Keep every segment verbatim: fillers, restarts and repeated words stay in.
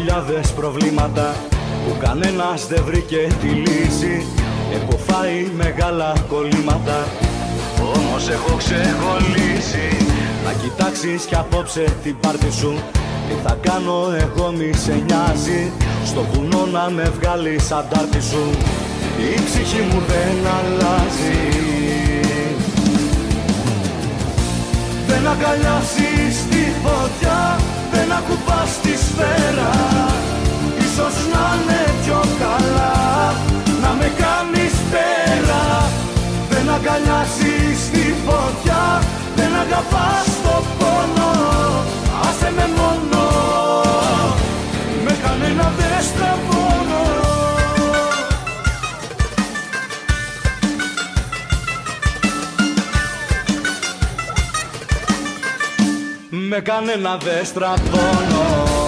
χιλιάδες προβλήματα που κανένας δεν βρήκε τη λύση. Έχω φάει μεγάλα κολλήματα, όμως έχω ξεκολλήσει. Να κοιτάξεις κι απόψε την πάρτι σου, τι θα κάνω εγώ μη σε νοιάζει. Στο βουνό να με βγάλεις αντάρτη σου, η ψυχή μου δεν αλλάζει. Δεν αγκαλιάσεις τη φωτιά, δεν ακουπάς τη σφαίρα. Ίσως να είναι πιο καλά να με κάνεις πέρα. Δεν αγκαλιάσεις τη φωτιά, δεν αγαπάς το πόνο. Άσε με μόνο, με κανένα δεν στραβώνω. Με κανένα δεν στραβώνω.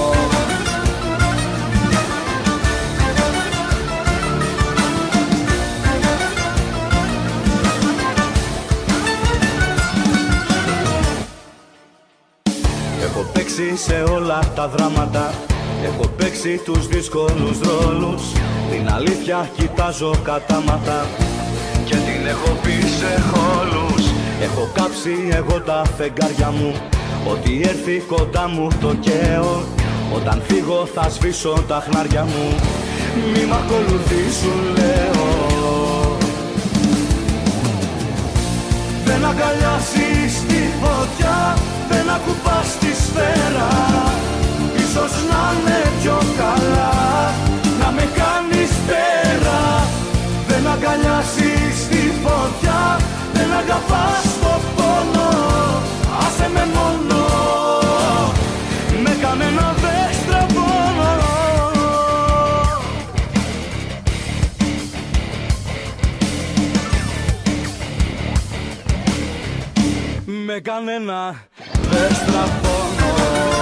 Έχω παίξει σε όλα τα δράματα, έχω παίξει τους δύσκολους ρόλους. Την αλήθεια κοιτάζω κατάματα και την έχω πει σε χώλους. Έχω κάψει εγώ τα φεγγάρια μου, ό,τι έρθει κοντά μου το καίω. Όταν φύγω θα σβήσω τα χνάρια μου, μη μ' ακολουθείς σου λέω. Δεν αγκαλιάσεις τη φωτιά, δεν ακουπάς τη σφαίρα. Ίσως να είναι πιο καλά να με κάνεις πέρα. Δεν αγκαλιάσεις τη φωτιά, δεν αγαπάς το πόνο. Άσε με μόνο, με κανένα δεν στραβώνω. Με κανένα δεν στραβώνω.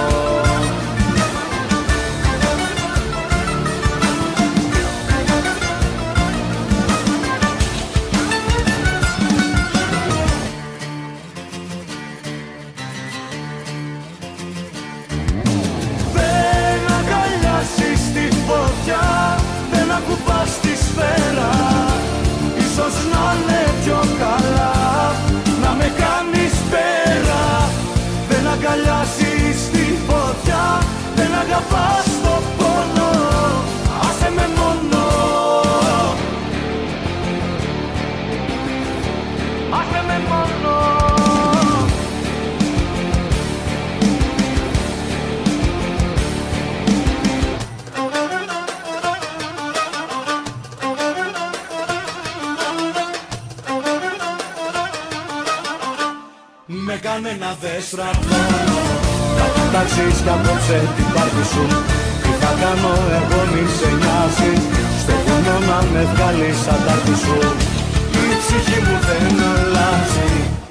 Δεν ακουπάς τη σφαίρα. Ίσως να είναι πιο καλά να με κάνεις πέρα. Δεν αγκαλιάσεις τη φωτιά, δεν αγαπάς το πόνο. Άσε με μόνο, άσε με μόνο. Με κανένα δεν στραβώνω. Θα κοιτάξεις κι απόψε την πάρτι σου, τι θα κάνω εγώ μη σε νοιάζει. Στο βουνό να με βγάλεις αντάρτη σου, η ψυχή μου δεν αλλάζει.